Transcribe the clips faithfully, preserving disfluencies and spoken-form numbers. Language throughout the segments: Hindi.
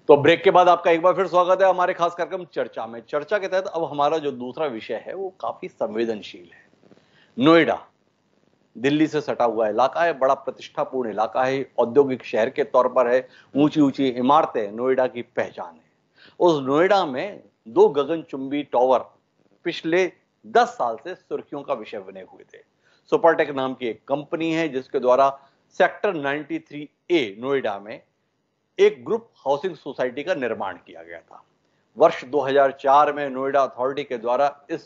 तो ब्रेक के बाद आपका एक बार फिर स्वागत है हमारे खास कार्यक्रम चर्चा में। चर्चा के तहत अब हमारा जो दूसरा विषय है वो काफी संवेदनशील है। नोएडा दिल्ली से सटा हुआ इलाका है, बड़ा प्रतिष्ठापूर्ण इलाका है, औद्योगिक शहर के तौर पर है, ऊंची ऊंची इमारतें नोएडा की पहचान है। उस नोएडा में दो गगनचुंबी टावर पिछले दस साल से सुर्खियों का विषय बने हुए थे। सुपरटेक नाम की एक कंपनी है जिसके द्वारा सेक्टर तिरानवे ए नोएडा में एक ग्रुप हाउसिंग सोसाइटी का निर्माण किया गया था। वर्ष दो हज़ार चार में नोएडा अथॉरिटी के द्वारा इस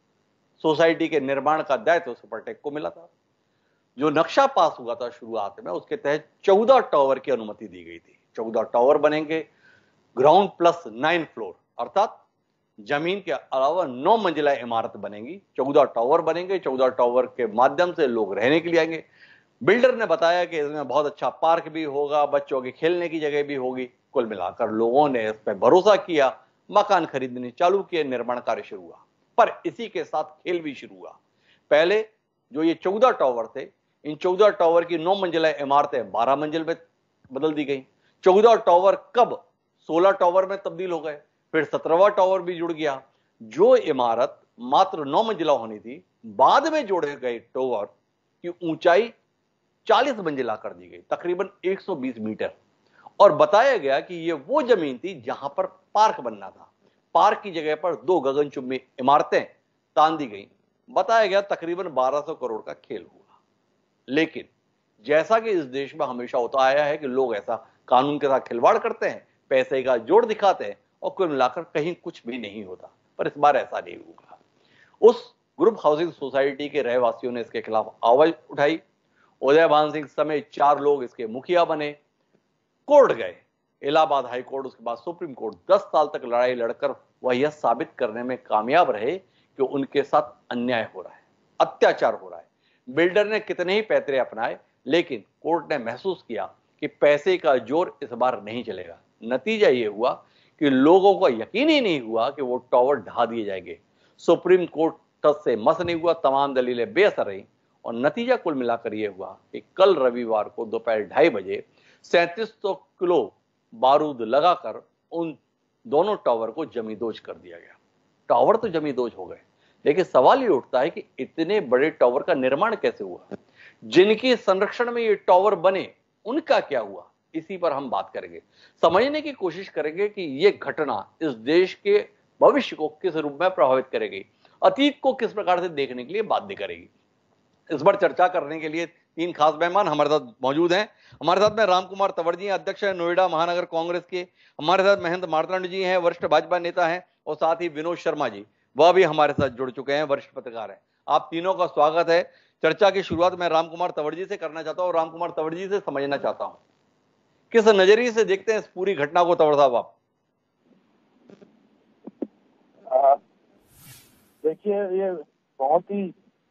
सोसाइटी के निर्माण का दायित्व सुपरटेक को मिला था। जो नक्शा पास हुआ था शुरुआत में, उसके तहत चौदह टावर की अनुमति दी गई थी। चौदह टावर बनेंगे, ग्राउंड प्लस नाइन फ्लोर, अर्थात जमीन के अलावा नौ मंजिला इमारत बनेगी। चौदह टावर बनेंगे, चौदह टावर के माध्यम से लोग रहने के लिए आएंगे। बिल्डर ने बताया कि इसमें बहुत अच्छा पार्क भी होगा, बच्चों के खेलने की जगह भी होगी। कुल मिलाकर लोगों ने इस पर भरोसा किया, मकान खरीदने चालू किए, निर्माण कार्य शुरू हुआ। पर इसी के साथ खेल भी शुरू हुआ। पहले जो ये चौदह टावर थे, इन चौदह टावर की नौ मंजिला इमारतें बारह मंजिल में बदल दी गई। चौदह टावर कब सोलह टावर में तब्दील हो गए, फिर सत्रहवां टावर भी जुड़ गया। जो इमारत मात्र नौ मंजिला होनी थी, बाद में जोड़े गए टावर की ऊंचाई चालीस मंजिला कर दी गई, तकरीबन एक सौ बीस मीटर। और बताया गया कि यह वो जमीन थी जहां पर पार्क बनना था। पार्क की जगह पर दो गगनचुंबी इमारतें तान दी गई। बताया गया तकरीबन बारह सौ करोड़ का खेल हुआ। लेकिन जैसा कि इस देश में हमेशा होता आया है कि लोग ऐसा कानून के साथ खिलवाड़ करते हैं, पैसे का जोड़ दिखाते हैं और कुल मिलाकर कहीं कुछ भी नहीं होता। पर इस बार ऐसा नहीं हुआ। उस ग्रुप हाउसिंग सोसाइटी के रहवासियों ने इसके खिलाफ आवाज उठाई। उदयभान सिंह समेत चार लोग इसके मुखिया बने, कोर्ट गए, इलाहाबाद हाई कोर्ट, उसके बाद सुप्रीम कोर्ट। दस साल तक लड़ाई लड़कर वह यह साबित करने में कामयाब रहे कि उनके साथ अन्याय हो रहा है, अत्याचार हो रहा है। बिल्डर ने कितने ही पैतरे अपनाए, लेकिन कोर्ट ने महसूस किया कि पैसे का जोर इस बार नहीं चलेगा। नतीजा यह हुआ कि लोगों को यकीन ही नहीं हुआ कि वो टावर ढा दिए जाएंगे। सुप्रीम कोर्ट तक से मस नहीं हुआ, तमाम दलीलें बेअसर रही और नतीजा कुल मिलाकर यह हुआ कि कल रविवार को दोपहर ढाई बजे सैंतीस सौ किलो बारूद लगाकर उन दोनों टावर को जमींदोज कर दिया गया। टावर तो जमींदोज हो गए, लेकिन सवाल ये उठता है कि इतने बड़े टावर का निर्माण कैसे हुआ? जिनके संरक्षण में ये टावर बने, उनका क्या हुआ? इसी पर हम बात करेंगे, समझने की कोशिश करेंगे कि यह घटना इस देश के भविष्य को किस रूप में प्रभावित करेगी, अतीत को किस प्रकार से देखने के लिए बाध्य करेगी। इस बार चर्चा करने के लिए तीन खास मेहमान हमारे साथ मौजूद हैं। हमारे साथ में राम कुमार तंवर जी, अध्यक्ष है नोएडा महानगर कांग्रेस के। हमारे साथ महेंद्र मार्तंड जी हैं, वरिष्ठ भाजपा नेता हैं। और साथ ही विनोद शर्मा जी, वह भी हमारे साथ जुड़ चुके हैं, वरिष्ठ पत्रकार हैं। आप तीनों का स्वागत है। चर्चा की शुरुआत मैं राम कुमार तंवर जी से करना चाहता हूँ। राम कुमार तंवर जी से समझना चाहता हूँ, किस नजरिए से देखते हैं इस पूरी घटना को तंवर साहब आप? देखिए, ये बहुत ही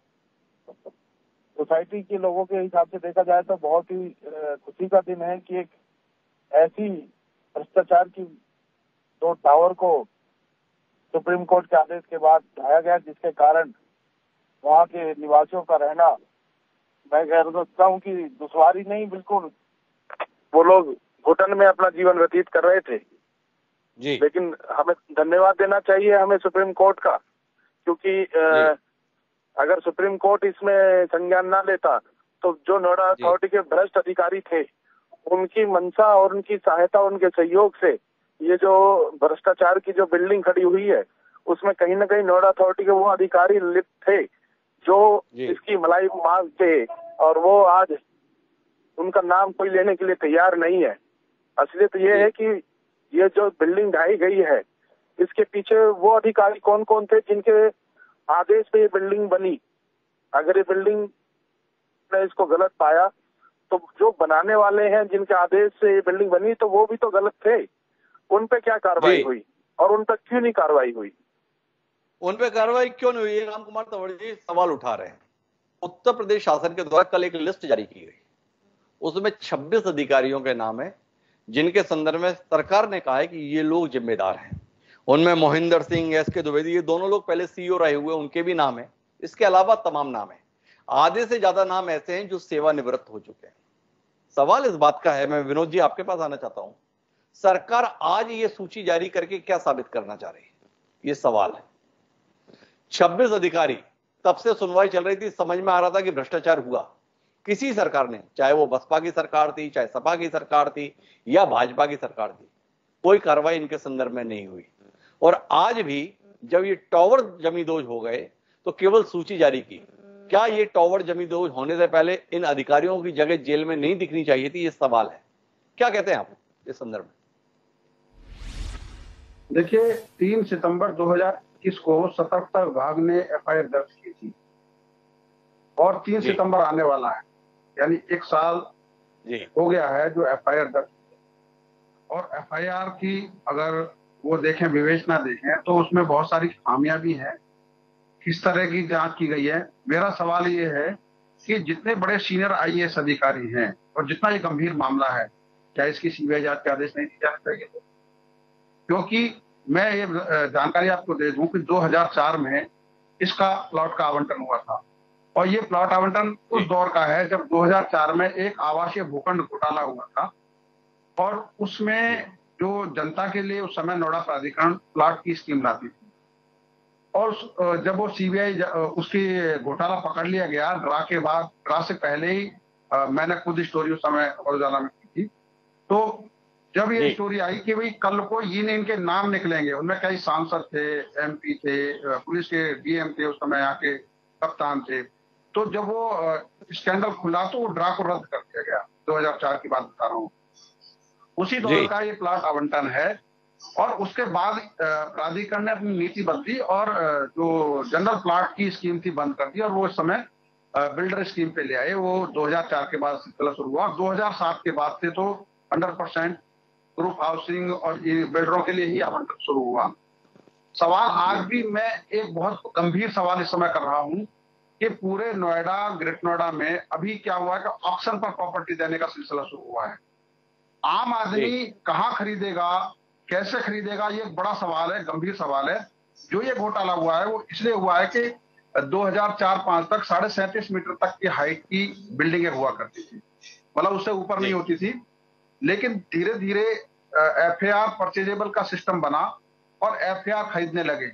सोसाइटी के लोगों के हिसाब से देखा जाए तो बहुत ही खुशी का दिन है कि एक ऐसी भ्रष्टाचार की दो टावर को सुप्रीम कोर्ट के आदेश के बाद ढाया गया, जिसके कारण वहां के निवासियों का रहना, मैं कह सकता हूँ कि दुश्वारी नहीं, बिल्कुल वो लोग घुटन में अपना जीवन व्यतीत कर रहे थे जी। लेकिन हमें धन्यवाद देना चाहिए हमें सुप्रीम कोर्ट का, क्योंकि अगर सुप्रीम कोर्ट इसमें संज्ञान ना लेता तो जो नोएडा अथॉरिटी के भ्रष्ट अधिकारी थे, उनकी मंशा और उनकी सहायता, उनके सहयोग से ये जो भ्रष्टाचार की जो बिल्डिंग खड़ी हुई है, उसमें कहीं ना कहीं नोएडा अथॉरिटी के वो अधिकारी लिप्त थे जो इसकी मलाई मांग थे, और वो आज उनका नाम कोई लेने के लिए तैयार नहीं है। असलियत ये है कि ये जो बिल्डिंग ढाई गई है, इसके पीछे वो अधिकारी कौन कौन थे जिनके आदेश पे ये बिल्डिंग बनी। अगर ये बिल्डिंग ने इसको गलत पाया तो जो बनाने वाले हैं जिनके आदेश से ये बिल्डिंग बनी, तो वो भी तो गलत थे। उन पे क्या कार्रवाई हुई और उन पर क्यों नहीं कार्रवाई हुई? उन पे कार्रवाई क्यों नहीं हुई? राम कुमार तंवर जी सवाल उठा रहे हैं। उत्तर प्रदेश शासन के द्वारा कल एक लिस्ट जारी की गई, उसमें छब्बीस अधिकारियों के नाम है जिनके संदर्भ में सरकार ने कहा है कि ये लोग जिम्मेदार हैं। उनमें मोहिंदर सिंह, एस के द्विवेदी, ये दोनों लोग पहले सीईओ रहे हुए, उनके भी नाम है। इसके अलावा तमाम नाम है। आधे से ज्यादा नाम ऐसे हैं जो सेवानिवृत्त हो चुके हैं। सवाल इस बात का है, मैं विनोद जी आपके पास आना चाहता हूं, सरकार आज ये सूची जारी करके क्या साबित करना चाह रही है, ये सवाल है। छब्बीस अधिकारी, तब से सुनवाई चल रही थी, समझ में आ रहा था कि भ्रष्टाचार हुआ। किसी सरकार ने, चाहे वो बसपा की सरकार थी, चाहे सपा की सरकार थी या भाजपा की सरकार थी, कोई कार्रवाई इनके संदर्भ में नहीं हुई। और आज भी जब ये टावर जमींदोज हो गए तो केवल सूची जारी की। क्या ये टावर जमींदोज होने से पहले इन अधिकारियों की जगह जेल में नहीं दिखनी चाहिए थी, ये सवाल है। क्या कहते हैं आप इस संदर्भ में? देखिए, तीन सितंबर दो हज़ार इक्कीस को सतर्कता विभाग ने एफ आई आर दर्ज की थी और तीन सितंबर आने वाला है, यानी एक साल जी हो गया है जो एफ आई आर दर्ज। और एफ आई आर की अगर वो देखें, विवेचना देखें, तो उसमें बहुत सारी खामियां भी हैं। किस तरह की जांच की गई है? मेरा सवाल ये है कि जितने बड़े सीनियर आई ए एस अधिकारी हैं और जितना ये गंभीर मामला है, क्या इसकी सी बी आई जांच के आदेश नहीं दिए जा सकेंगे? क्योंकि मैं ये जानकारी आपको दे दूं कि दो हज़ार चार में इसका प्लॉट का आवंटन हुआ था और ये प्लॉट आवंटन उस दौर का है जब दो हज़ार चार में एक आवासीय भूखंड घोटाला हुआ था और उसमें जो जनता के लिए उस समय नोएडा प्राधिकरण प्लॉट की स्कीम लाती थी। और जब वो सी बी आई उसकी घोटाला पकड़ लिया गया, ड्रा के बाद, ड्रा से पहले ही आ, मैंने खुद स्टोरी उस समय रोजाना में की थी। तो जब ये स्टोरी आई कि भाई कल को ये इनके नाम निकलेंगे, उनमें कई सांसद थे, एम पी थे, पुलिस के डी एम थे, उस समय यहाँ के कप्तान थे। तो जब वो स्कैंडल खुला तो वो ड्रा को रद्द कर दिया गया। दो हज़ार चार की बात बता रहा हूँ। उसी दौर का ये प्लॉट आवंटन है और उसके बाद प्राधिकरण ने अपनी नीति बदली और जो जनरल प्लॉट की स्कीम थी बंद कर दी और वो इस समय बिल्डर स्कीम पे ले आए। वो दो हज़ार चार के बाद सिलसिला शुरू हुआ। दो हज़ार सात के बाद से तो हंड्रेड परसेंट ग्रुप हाउसिंग और बिल्डरों के लिए ही आवंटन शुरू हुआ। सवाल आज भी मैं एक बहुत गंभीर सवाल इस समय कर रहा हूँ कि पूरे नोएडा, ग्रेट नोएडा में अभी क्या हुआ है कि ऑक्शन पर प्रॉपर्टी देने का सिलसिला शुरू हुआ है। आम आदमी कहाँ खरीदेगा, कैसे खरीदेगा, ये एक बड़ा सवाल है, गंभीर सवाल है। जो ये घोटाला हुआ है वो इसलिए हुआ है कि दो हज़ार चार पांच तक साढ़े सैंतीस मीटर तक की हाइट की बिल्डिंगें हुआ करती थी, मतलब उससे ऊपर नहीं होती थी। लेकिन धीरे धीरे एफ आई आर परचेजेबल का सिस्टम बना और एफ आई आर खरीदने लगे।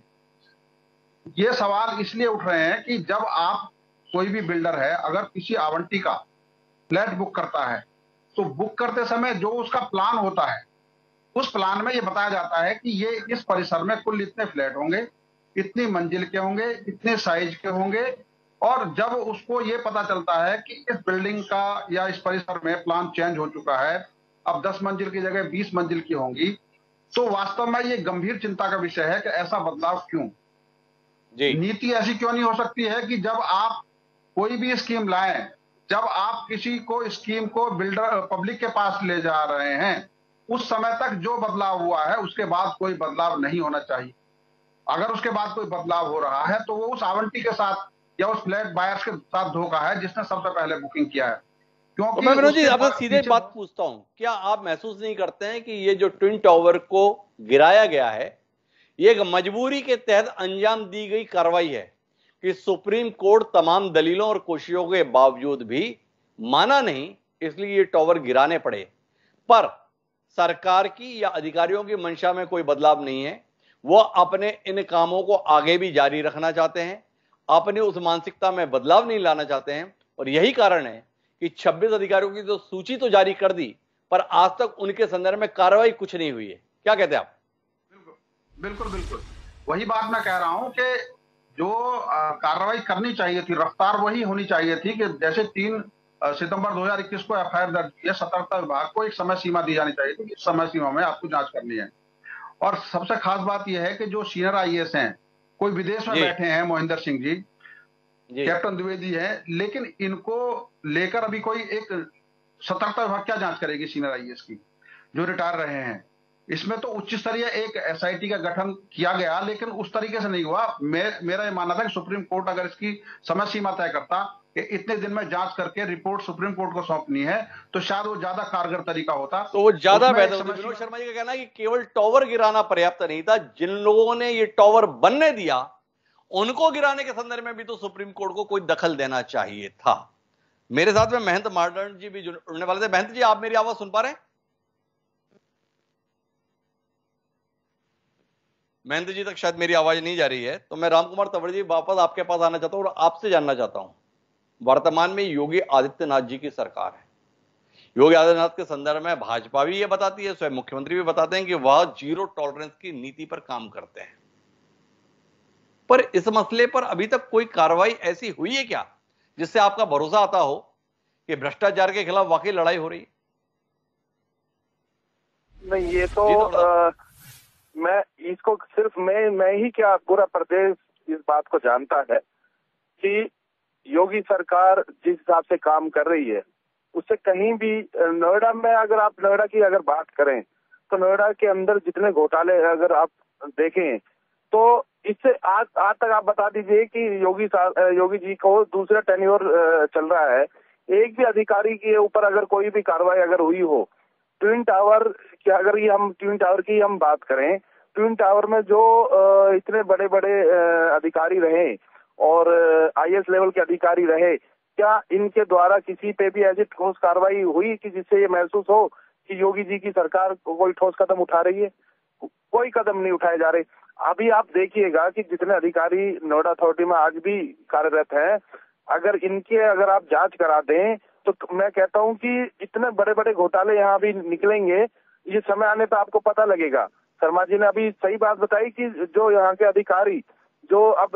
ये सवाल इसलिए उठ रहे हैं कि जब आप, कोई भी बिल्डर है, अगर किसी आवंटी का फ्लैट बुक करता है तो बुक करते समय जो उसका प्लान होता है, उस प्लान में ये बताया जाता है कि ये इस परिसर में कुल इतने फ्लैट होंगे, इतनी मंजिल के होंगे, इतने साइज के होंगे। और जब उसको ये पता चलता है कि इस बिल्डिंग का या इस परिसर में प्लान चेंज हो चुका है, अब दस मंजिल की जगह बीस मंजिल की होंगी, तो वास्तव में ये गंभीर चिंता का विषय है कि ऐसा बदलाव क्यों? जी। नीति ऐसी क्यों नहीं हो सकती है कि जब आप कोई भी स्कीम लाएं, जब आप किसी को स्कीम को बिल्डर पब्लिक के पास ले जा रहे हैं, उस समय तक जो बदलाव हुआ है उसके बाद कोई बदलाव नहीं होना चाहिए। अगर उसके बाद कोई बदलाव हो रहा है तो वो उस आवंटी के साथ या उस फ्लैट बायर्स के साथ धोखा है जिसने सबसे पहले बुकिंग किया है। क्योंकि मैं विनोद जी आपसे सीधे बात पूछता हूं, क्या आप महसूस नहीं करते हैं कि ये जो ट्विन टावर को गिराया गया है, ये एक मजबूरी के तहत अंजाम दी गई कार्रवाई है कि सुप्रीम कोर्ट तमाम दलीलों और कोशिशों के बावजूद भी माना नहीं, इसलिए ये टावर गिराने पड़े? पर सरकार की या अधिकारियों की मंशा में कोई बदलाव नहीं है। वो अपने इन कामों को आगे भी जारी रखना चाहते हैं, अपनी उस मानसिकता में बदलाव नहीं लाना चाहते हैं। और यही कारण है कि छब्बीस अधिकारियों की तो सूची तो जारी कर दी, पर आज तक उनके संदर्भ में कार्रवाई कुछ नहीं हुई है। क्या कहते हैं आप? बिल्कुल बिल्कुल बिल्कुल वही बात मैं कह रहा हूं कि जो कार्रवाई करनी चाहिए थी, रफ्तार वही होनी चाहिए थी कि जैसे तीन सितंबर दो हज़ार इक्कीस को एफ आई आर दर्ज किया, सतर्कता विभाग को एक समय सीमा दी जानी चाहिए थी कि इस समय सीमा में आपको जांच करनी है। और सबसे खास बात यह है कि जो सीनियर आई ए एस हैं, कोई विदेश में बैठे हैं, मोहिंदर सिंह जी, जी, कैप्टन द्विवेदी है, लेकिन इनको लेकर अभी कोई एक सतर्कता विभाग क्या जांच करेगी सीनियर आई ए एस की, जो रिटायर रहे हैं? इसमें तो उच्च स्तरीय एक एस आई टी का गठन किया गया, लेकिन उस तरीके से नहीं हुआ। मे, मेरा ये मानना था कि सुप्रीम कोर्ट अगर इसकी समय सीमा तय करता कि इतने दिन में जांच करके रिपोर्ट सुप्रीम कोर्ट को सौंपनी है, तो शायद वो ज्यादा कारगर तरीका होता, तो वो ज्यादा बेहतर होता। विनोद शर्मा जी का कहना है कि केवल टावर गिराना पर्याप्त नहीं था, जिन लोगों ने ये टावर बनने दिया उनको गिराने के संदर्भ में भी तो सुप्रीम कोर्ट को कोई दखल देना चाहिए था। मेरे साथ में महंत मार्डन जी भी जुड़ने वाले थे। महंत जी, आप मेरी आवाज सुन पा रहे हैं? महेंद्र जी तक शायद मेरी आवाज नहीं जा रही है, तो मैं रामकुमार तंवर जी वापस आपके पास आना चाहता हूं और आपसे जानना चाहता हूं, वर्तमान में योगी आदित्यनाथ जी की सरकार है। योगी आदित्यनाथ के संदर्भ में भाजपा भी ये बताती है, स्वयं मुख्यमंत्री भी बताते हैं कि वह जीरो टॉलरेंस की नीति पर काम करते हैं। पर इस मसले पर अभी तक कोई कार्रवाई ऐसी हुई है क्या जिससे आपका भरोसा आता हो कि भ्रष्टाचार के खिलाफ वाकई लड़ाई हो रही है? नहीं, ये तो आ, मैं इसको सिर्फ मैं मैं ही क्या पूरा प्रदेश इस बात को जानता है कि योगी सरकार जिस हिसाब से काम कर रही है उससे कहीं भी, नोएडा में अगर आप नोएडा की अगर बात करें तो नोएडा के अंदर जितने घोटाले अगर आप देखें तो इससे आज आज तक आप बता दीजिए कि योगी योगी जी को दूसरा टेन्योर चल रहा है, एक भी अधिकारी के ऊपर अगर कोई भी कार्रवाई अगर हुई हो, ट्विन टावर की अगर ये हम ट्विन टावर की हम बात करें, ट्विन टावर में जो इतने बड़े बड़े अधिकारी रहे और आईएएस लेवल के अधिकारी रहे, क्या इनके द्वारा किसी पे भी ऐसी ठोस कार्रवाई हुई कि जिससे ये महसूस हो कि योगी जी की सरकार कोई ठोस कदम उठा रही है? कोई कदम नहीं उठाए जा रहे। अभी आप देखिएगा कि जितने अधिकारी नोएडा अथॉरिटी में आज भी कार्यरत हैं, अगर इनके अगर आप जांच करा दें तो मैं कहता हूं कि इतने बड़े बड़े घोटाले यहाँ भी निकलेंगे, ये समय आने पर आपको पता लगेगा। शर्मा जी ने अभी सही बात बताई कि जो यहाँ के अधिकारी जो अब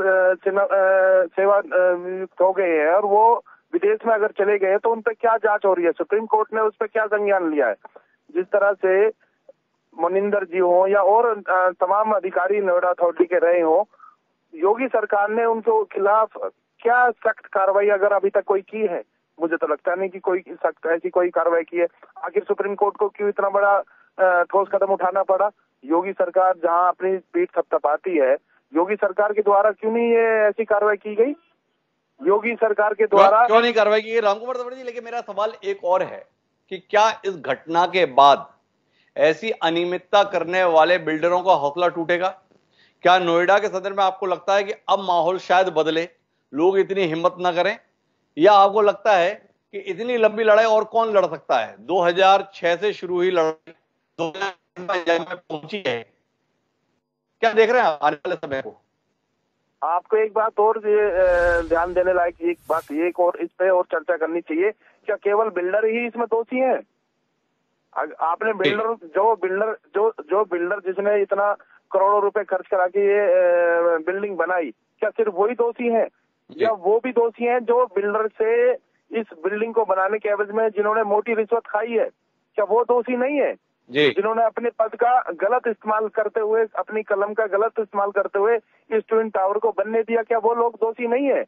सेवा नियुक्त हो गए हैं और वो विदेश में अगर चले गए तो उन पर क्या जांच हो रही है, सुप्रीम कोर्ट ने उस पर क्या संज्ञान लिया है। जिस तरह से मनिंदर जी हो या और तमाम अधिकारी नोएडा अथॉरिटी के रहे हो, योगी सरकार ने उनके खिलाफ क्या सख्त कार्रवाई अगर अभी तक कोई की है? मुझे तो लगता नहीं कि कोई सख्त ऐसी कोई कार्रवाई की है। आखिर सुप्रीम कोर्ट को क्यों इतना बड़ा ठोस कदम उठाना पड़ा? योगी सरकार जहां अपनी पीठ थपथपाती है, योगी सरकार के द्वारा क्यों नहीं ये ऐसी कार्रवाई की गई? योगी सरकार के द्वारा क्यों नहीं कार्रवाई की गई रामकुमार तंवर जी? लेकिन मेरा सवाल एक और है कि क्या इस घटना के बाद ऐसी अनियमितता करने वाले बिल्डरों का हौसला टूटेगा? क्या नोएडा के सदर में आपको लगता है कि अब माहौल शायद बदले, लोग इतनी हिम्मत ना करें, या आपको लगता है कि इतनी लंबी लड़ाई और कौन लड़ सकता है? दो हज़ार छह से शुरू हुई लड़ाई दो हज़ार में पहुंची है, क्या देख रहे हैं आने वाले समय को? आपको एक बात और ध्यान देने लायक एक बात एक और इस पे और चर्चा करनी चाहिए, क्या केवल बिल्डर ही इसमें दोषी हैं? आपने बिल्डर जो बिल्डर जो जो बिल्डर जिसने इतना करोड़ों रुपए खर्च करा के ये बिल्डिंग बनाई, क्या सिर्फ वही दोषी हैं या वो भी दोषी हैं जो बिल्डर से इस बिल्डिंग को बनाने के एवज में जिन्होंने मोटी रिश्वत खाई है? क्या वो दोषी नहीं है जिन्होंने अपने पद का गलत इस्तेमाल करते हुए, अपनी कलम का गलत इस्तेमाल करते हुए इस ट्विन टावर को बनने दिया? क्या वो लोग दोषी नहीं है?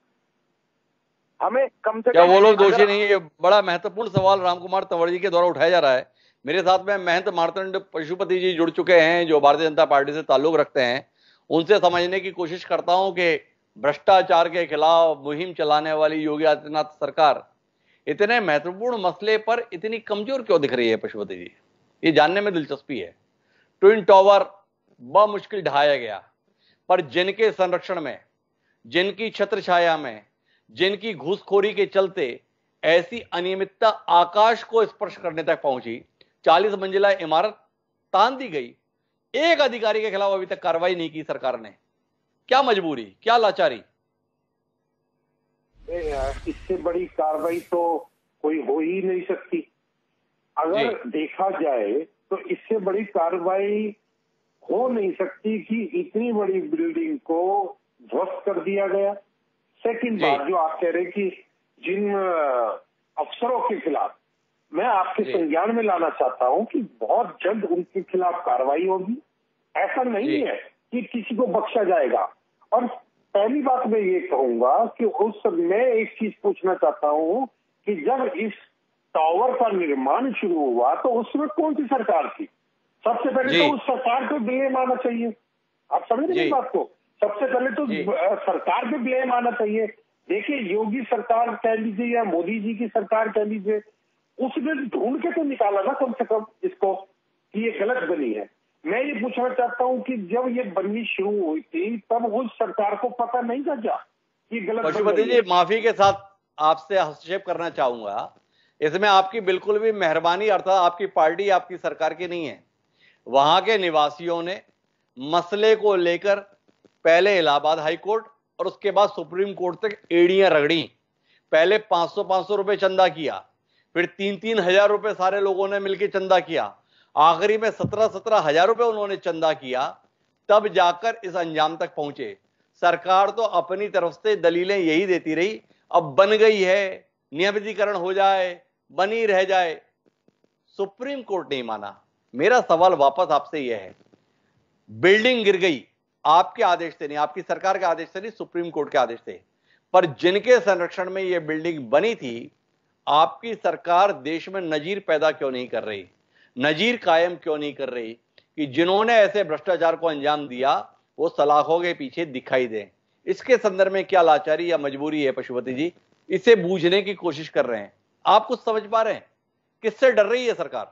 हमें कम से कम क्या वो लोग दोषी नहीं है? बड़ा महत्वपूर्ण सवाल रामकुमार तंवर जी के द्वारा उठाया जा रहा है। मेरे साथ में महंत मार्तंड पशुपति जी जुड़ चुके हैं जो भारतीय जनता पार्टी से ताल्लुक रखते हैं। उनसे समझने की कोशिश करता हूं कि भ्रष्टाचार के खिलाफ मुहिम चलाने वाली योगी आदित्यनाथ सरकार इतने महत्वपूर्ण मसले पर इतनी कमजोर क्यों दिख रही है? पशुपति जी, ये जानने में दिलचस्पी है। ट्विन टावर बमुश्किल ढाया गया, पर जिनके संरक्षण में, जिनकी छत्र छाया में, जिनकी घूसखोरी के चलते ऐसी अनियमितता आकाश को स्पर्श करने तक पहुंची, चालीस मंजिला इमारत तान दी गई, एक अधिकारी के खिलाफ अभी तक कार्रवाई नहीं की सरकार ने। क्या मजबूरी, क्या लाचारी? इससे बड़ी कार्रवाई तो कोई हो ही नहीं सकती। अगर देखा जाए तो इससे बड़ी कार्रवाई हो नहीं सकती कि इतनी बड़ी बिल्डिंग को ध्वस्त कर दिया गया। सेकंड बात जो आप कह रहे कि जिन अफसरों के खिलाफ, मैं आपके संज्ञान में लाना चाहता हूं कि बहुत जल्द उनके खिलाफ कार्रवाई होगी। ऐसा नहीं है कि किसी को बख्शा जाएगा। और पहली बात मैं ये कहूंगा कि उस मैं एक चीज पूछना चाहता हूं कि जब इस टावर का निर्माण शुरू हुआ तो उसमें कौन सी सरकार थी? सबसे पहले तो उस सरकार को ब्लेम आना चाहिए। आप समझ रहे हैं बात को? सबसे पहले तो सरकार पे ब्लेम आना चाहिए। देखिए, योगी सरकार कह लीजिए या मोदी जी की सरकार कह लीजिए, उसने ढूंढ के तो निकाला ना कम से कम इसको कि ये गलत बनी है। मैं ये पूछना चाहता हूं कि जब ये बननी शुरू हुई थी तब उस सरकार को पता नहीं था क्या कि गलत? पशुपति जी, माफी के साथ आपसे हस्तक्षेप करना चाहूंगा। इसमें आपकी बिल्कुल भी मेहरबानी अर्थात आपकी पार्टी, आपकी सरकार की नहीं है। वहां के निवासियों ने, मसले को लेकर पहले इलाहाबाद हाई कोर्ट और उसके बाद सुप्रीम कोर्ट तक एड़ियां रगड़ी। पहले पांच सौ पांच सौ रुपए चंदा किया, फिर तीन तीन हजार रुपए सारे लोगों ने मिलकर चंदा किया, आखिरी में सत्रह सत्रह हजार रुपए उन्होंने चंदा किया, तब जाकर इस अंजाम तक पहुंचे। सरकार तो अपनी तरफ से दलीलें यही देती रही, अब बन गई है, नियमितीकरण हो जाए, बनी रह जाए। सुप्रीम कोर्ट नहीं माना। मेरा सवाल वापस आपसे यह है, बिल्डिंग गिर गई आपके आदेश से नहीं, आपकी सरकार के आदेश से नहीं, सुप्रीम कोर्ट के आदेश से, पर जिनके संरक्षण में यह बिल्डिंग बनी थी, आपकी सरकार देश में नजीर पैदा क्यों नहीं कर रही, नजीर कायम क्यों नहीं कर रही कि जिन्होंने ऐसे भ्रष्टाचार को अंजाम दिया वो सलाखों के पीछे दिखाई दें। इसके संदर्भ में क्या लाचारी या मजबूरी है पशुपति जी, इसे बूझने की कोशिश कर रहे हैं। आप कुछ समझ पा रहे हैं किससे डर रही है सरकार?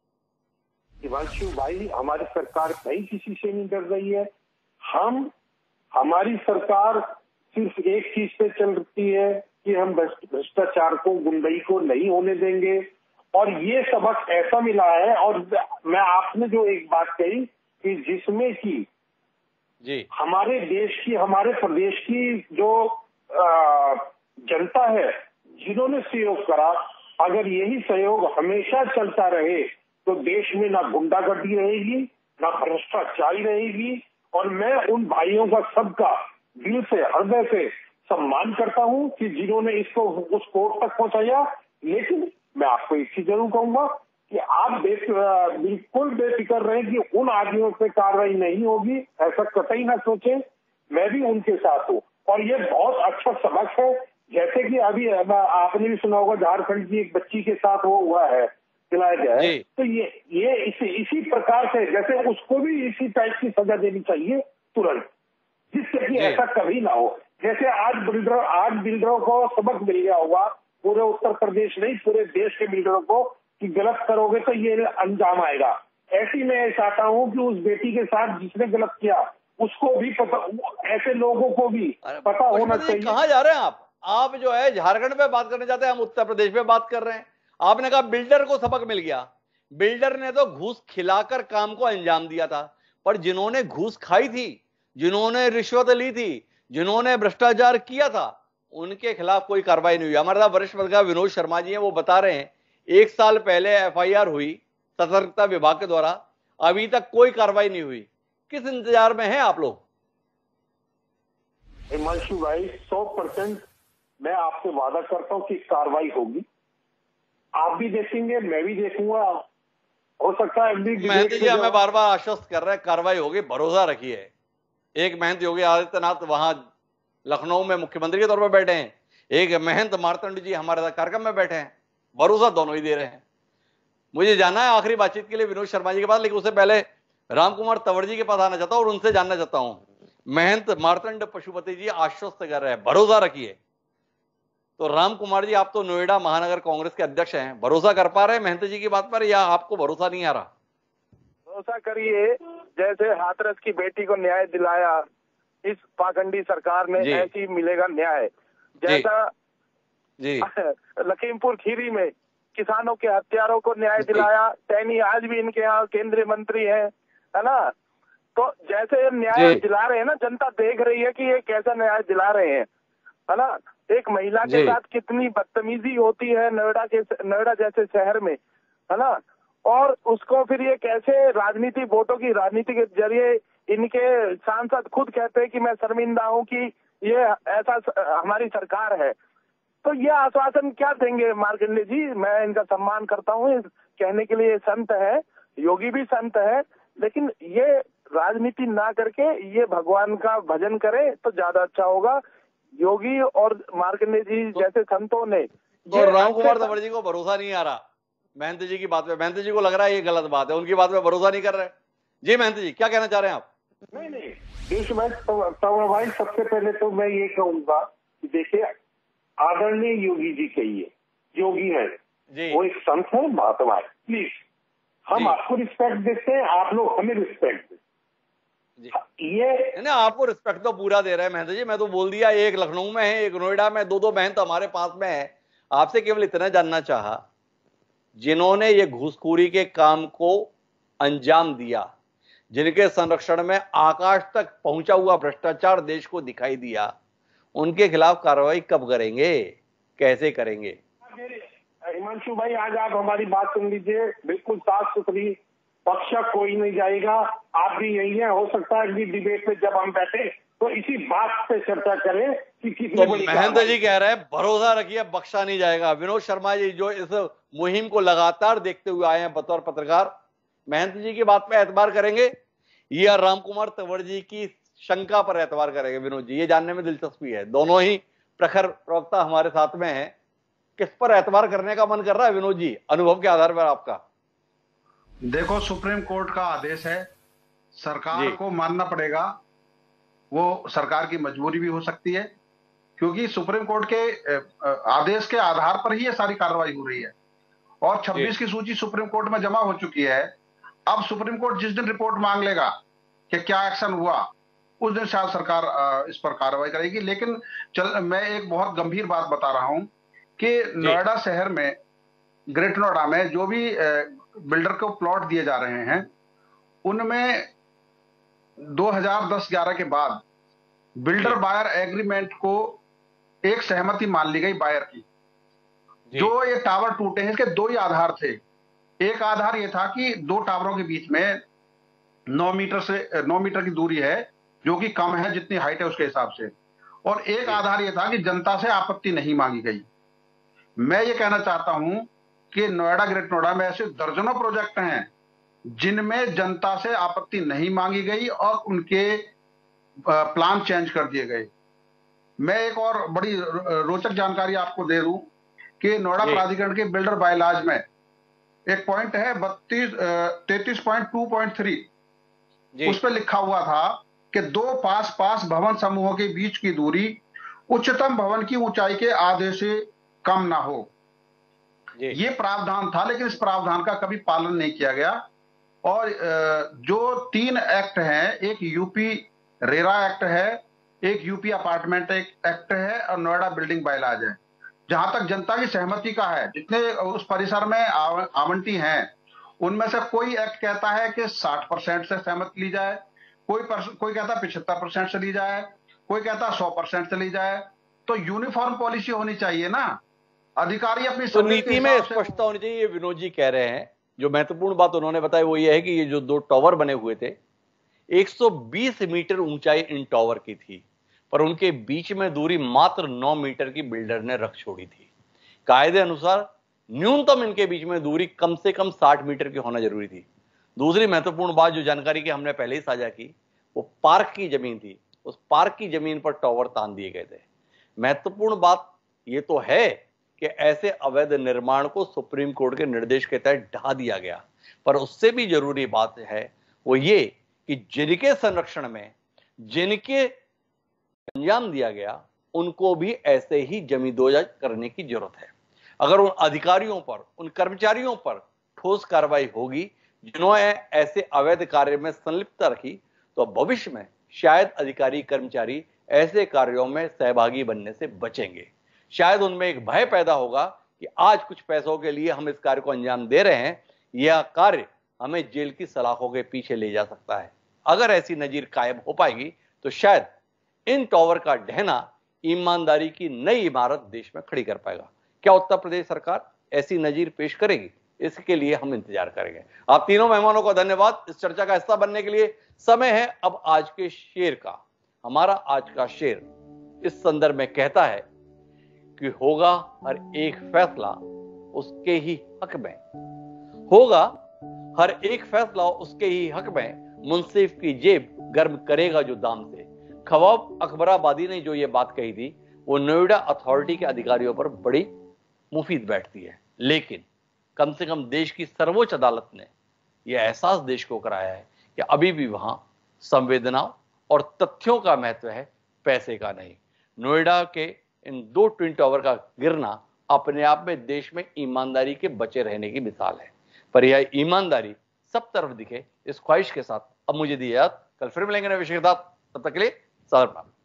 हिमांशु भाई, हमारी सरकार कहीं किसी से नहीं डर रही है। हम हमारी सरकार सिर्फ एक चीज पे चलती है कि हम भ्रष्टाचार को, गुंडई को नहीं होने देंगे, और ये सबक ऐसा मिला है। और मैं आपने जो एक बात कही कि जिसमें कि जी हमारे देश की, हमारे प्रदेश की जो आ, जनता है, जिन्होंने सहयोग करा, अगर यही सहयोग हमेशा चलता रहे तो देश में ना गुंडागर्दी रहेगी, ना भ्रष्टाचारी रहेगी। और मैं उन भाइयों का, सबका दिल से, हृदय से सम्मान करता हूं कि जिन्होंने इसको उस कोर्ट तक पहुंचाया। लेकिन मैं आपको एक चीज जरूर कहूंगा कि आप बिल्कुल बेफिक्र रहें कि उन आदमियों पे कार्रवाई नहीं होगी, ऐसा कतई ना सोचें। मैं भी उनके साथ हूँ और ये बहुत अच्छा सबक है। जैसे कि अभी आपने भी सुना होगा, झारखंड की एक बच्ची के साथ वो हुआ है, दिलाया गया है, तो ये ये इसी इसी प्रकार से, जैसे उसको भी इसी टाइप की सजा देनी चाहिए तुरंत, जिससे कि ऐसा कभी ना हो। जैसे आज बिल्डर आज बिल्डरों को सबक मिल गया होगा, पूरे उत्तर प्रदेश नहीं पूरे देश के बिल्डरों को, कि गलत करोगे तो ये अंजाम आएगा। ऐसी मैं चाहता हूँ कि उस बेटी के साथ जिसने गलत किया उसको भी पता, ऐसे लोगों को भी पता होना चाहिए। कहाँ जा रहे हैं आप? आप जो है झारखंड पे बात करने जाते हैं, हम उत्तर प्रदेश पे बात कर रहे हैं। आपने कहा बिल्डर को सबक मिल गया। बिल्डर ने तो घूस खिलाकर काम को अंजाम दिया था, पर जिन्होंने घूस खाई थी, जिन्होंने रिश्वत ली थी, जिन्होंने भ्रष्टाचार किया था, उनके खिलाफ कोई कार्रवाई नहीं हुई। हमारे साथ वरिष्ठ पत्रकार विनोद शर्मा जी हैं, वो बता रहे हैं एक साल पहले एफ आई आर हुई सतर्कता विभाग के द्वारा, अभी तक कोई कार्रवाई नहीं हुई। किस इंतजार में हैं आप लोग? हिमांशु भाई, सौ परसेंट मैं आपसे वादा करता हूं कि कार्रवाई होगी। आप भी देखेंगे, मैं भी देखूंगा। हो सकता है महंत जी हमें बार बार आश्वस्त कर रहे हैं कार्रवाई होगी, भरोसा रखिए। एक महंत योगी आदित्यनाथ वहां लखनऊ में मुख्यमंत्री के तौर पर बैठे हैं, एक महंत मार्तंड जी हमारे साथ कार्यक्रम में बैठे हैं, भरोसा दोनों ही दे रहे हैं। मुझे जाना है आखिरी बातचीत के लिए विनोद शर्मा जी के पास, लेकिन उससे पहले राम कुमार तंवर जी के पास आना चाहता हूं और उनसे जानना चाहता हूं। महंत मार्तंड पशुपति जी आश्वस्त कर रहे हैं, भरोसा रखिए। तो राम कुमार जी, आप तो नोएडा महानगर कांग्रेस के अध्यक्ष हैं, भरोसा कर पा रहे हैं महंत जी की बात पर, या आपको भरोसा नहीं आ रहा? भरोसा करिए, जैसे हाथरस की बेटी को न्याय दिलाया इस पाखंडी सरकार ने, ऐसी मिलेगा न्याय। जैसा जी लखीमपुर खीरी में किसानों के हत्यारों को न्याय दिलाया, सैनी आज भी इनके यहाँ केंद्रीय मंत्री हैं, है ना। तो जैसे न्याय दिला रहे हैं ना, जनता देख रही है कि ये कैसा न्याय दिला रहे हैं, है ना। एक महिला के साथ कितनी बदतमीजी होती है नोएडा के नोएडा जैसे शहर में, है ना। और उसको फिर ये कैसे राजनीति, वोटों की राजनीति के जरिए इनके सांसद खुद कहते हैं कि मैं शर्मिंदा हूं कि ये ऐसा हमारी सरकार है। तो ये आश्वासन क्या देंगे मार्कंडे जी? मैं इनका सम्मान करता हूँ, कहने के लिए संत है, योगी भी संत है, लेकिन ये राजनीति ना करके ये भगवान का भजन करे तो ज्यादा अच्छा होगा। योगी और मार्कंडे जी तो, जैसे संतों ने, तो राम कुमार तंवर जी को भरोसा नहीं आ रहा महंत जी की बात पे? महंत जी को लग रहा है ये गलत बात है, उनकी बात पे भरोसा नहीं कर रहे जी। महंत जी क्या कहना चाह रहे हैं आप? नहीं नहीं तंवर भाई, सबसे पहले तो मैं ये कहूंगा कि देखिए, आदरणीय योगी जी कहिए, योगी है जी, वो एक संत है, महात्मा है। प्लीज हम आपको रिस्पेक्ट देते हैं, आप लोग हमें रिस्पेक्ट दें। ये ना आपको रिस्पेक्ट तो पूरा दे रहे हैं महंत जी, मैं तो बोल दिया, एक लखनऊ में है, एक नोएडा में, दो दो बहन तो हमारे पास में है। आपसे केवल इतना जानना चाहा, जिन्होंने ये घूसखोरी के काम को अंजाम दिया, जिनके संरक्षण में आकाश तक पहुंचा हुआ भ्रष्टाचार देश को दिखाई दिया, उनके खिलाफ कार्रवाई कब करेंगे, कैसे करेंगे? हिमांशु भाई, आज आप हमारी बात सुन लीजिए, बिल्कुल साफ सुथरी, पक्ष कोई नहीं जाएगा, आप भी यही है। हो सकता है कि डिबेट में जब हम बैठे तो इसी बात पे चर्चा करें कि कितनी तो बड़ी महंत जी कह रहे हैं भरोसा रखिए बख्शा नहीं जाएगा। विनोद शर्मा जी जो इस मुहिम को लगातार देखते हुए आए हैं बतौर पत्रकार, महंत जी की बात पे एतबार करेंगे या राम कुमार तंवर जी की शंका पर एतबार करेंगे? विनोद जी, ये जानने में दिलचस्पी है, दोनों ही प्रखर प्रवक्ता हमारे साथ में हैं, किस पर एतबार करने का मन कर रहा है विनोद जी, अनुभव के आधार पर आपका? देखो, सुप्रीम कोर्ट का आदेश है, सरकार को मानना पड़ेगा, वो सरकार की मजबूरी भी हो सकती है, क्योंकि सुप्रीम कोर्ट के आदेश के आधार पर ही ये सारी कार्रवाई हो रही है और छब्बीस की सूची सुप्रीम कोर्ट में जमा हो चुकी है। अब सुप्रीम कोर्ट जिस दिन रिपोर्ट मांग लेगा कि क्या एक्शन हुआ, उस दिन शायद सरकार इस पर कार्रवाई करेगी। लेकिन चल मैं एक बहुत गंभीर बात बता रहा हूं कि नोएडा शहर में, ग्रेट नोएडा में जो भी बिल्डर को प्लॉट दिए जा रहे हैं, उनमें दो हज़ार दस ग्यारह के बाद बिल्डर बायर एग्रीमेंट को एक सहमति मान ली गई बायर की। जो ये टावर टूटे हैं, इसके दो ही आधार थे। एक आधार ये था कि दो टावरों के बीच में नौ मीटर से नौ मीटर की दूरी है, जो कि कम है जितनी हाइट है उसके हिसाब से, और एक आधार ये था कि जनता से आपत्ति नहीं मांगी गई। मैं ये कहना चाहता हूं कि नोएडा, ग्रेट नोएडा में ऐसे दर्जनों प्रोजेक्ट हैं जिनमें जनता से आपत्ति नहीं मांगी गई और उनके प्लान चेंज कर दिए गए। मैं एक और बड़ी रोचक जानकारी आपको दे दूं कि नोएडा प्राधिकरण के बिल्डर बायलॉज में एक पॉइंट है बत्तीस तैतीस पॉइंट टू पॉइंट थ्री, उस पर लिखा हुआ था कि दो पास पास भवन समूहों के बीच की दूरी उच्चतम भवन की ऊंचाई के आधे से कम ना हो। ये प्रावधान था, लेकिन इस प्रावधान का कभी पालन नहीं किया गया। और जो तीन एक्ट हैं, एक यूपी रेरा एक्ट है, एक यूपी अपार्टमेंट एक्ट है और नोएडा बिल्डिंग बायलॉज है, जहां तक जनता की सहमति का है, जितने उस परिसर में आवंटी हैं, उनमें से कोई एक्ट कहता है कि साठ परसेंट से सहमति ली जाए, कोई कोई कहता है पिछहत्तर परसेंट से ली जाए, कोई कहता है सौ परसेंट से ली जाए। तो यूनिफॉर्म पॉलिसी होनी चाहिए ना, अधिकारी अपनी तो नीति में स्पष्टता होनी चाहिए। विनोद जी कह रहे हैं, जो महत्वपूर्ण बात उन्होंने बताई वो ये है कि ये जो दो टावर बने हुए थे, एक सौ बीस मीटर ऊंचाई इन टावर की थी, पर उनके बीच में दूरी मात्र नौ मीटर की बिल्डर ने रख छोड़ी थी। कायदे अनुसार न्यूनतम इनके बीच में दूरी कम से कम साठ मीटर की होना जरूरी थी। दूसरी महत्वपूर्ण बात जो जानकारी की हमने पहले ही साझा की, वो पार्क की जमीन थी, उस पार्क की जमीन पर टावर तान दिए गए थे। महत्वपूर्ण बात ये तो है कि ऐसे अवैध निर्माण को सुप्रीम कोर्ट के निर्देश के तहत ढा दिया गया, पर उससे भी जरूरी बात है वो ये कि जिनके संरक्षण में जिनके अंजाम दिया गया, उनको भी ऐसे ही जमींदोजा करने की जरूरत है। अगर उन अधिकारियों पर, उन कर्मचारियों पर ठोस कार्रवाई होगी जिन्होंने ऐसे अवैध कार्य में संलिप्तता रखी, तो भविष्य में शायद अधिकारी कर्मचारी ऐसे कार्यों में सहभागी बनने से बचेंगे। शायद उनमें एक भय पैदा होगा कि आज कुछ पैसों के लिए हम इस कार्य को अंजाम दे रहे हैं, यह कार्य हमें जेल की सलाखों के पीछे ले जा सकता है। अगर ऐसी नजीर कायम हो पाएगी तो शायद इन टावर का ढहना ईमानदारी की नई इमारत देश में खड़ी कर पाएगा। क्या उत्तर प्रदेश सरकार ऐसी नजीर पेश करेगी? इसके लिए हम इंतजार करेंगे। आप तीनों मेहमानों का धन्यवाद इस चर्चा का हिस्सा बनने के लिए। समय है अब आज के शेर का। हमारा आज का शेर इस संदर्भ में कहता है कि होगा हर एक फैसला उसके ही हक में, होगा हर एक फैसला उसके ही हक में, मुंसिफ की जेब गर्म करेगा जो दाम से। खवाब अकबराबादी ने जो ये बात कही थी वो नोएडा अथॉरिटी के अधिकारियों पर बड़ी मुफीद बैठती है, लेकिन कम से कम देश की सर्वोच्च अदालत ने यह एहसास देश को कराया है कि अभी भी वहां संवेदनाओं और तथ्यों का महत्व है, पैसे का नहीं। नोएडा के इन दो ट्विन टावर का गिरना अपने आप में देश में ईमानदारी के बचे रहने की मिसाल है, पर यह ईमानदारी सब तरफ दिखे, इस ख्वाहिश के साथ अब मुझे दी याद, कल फिर मिलेंगे नए विषय के साथ। तब तक के लिए सलाम।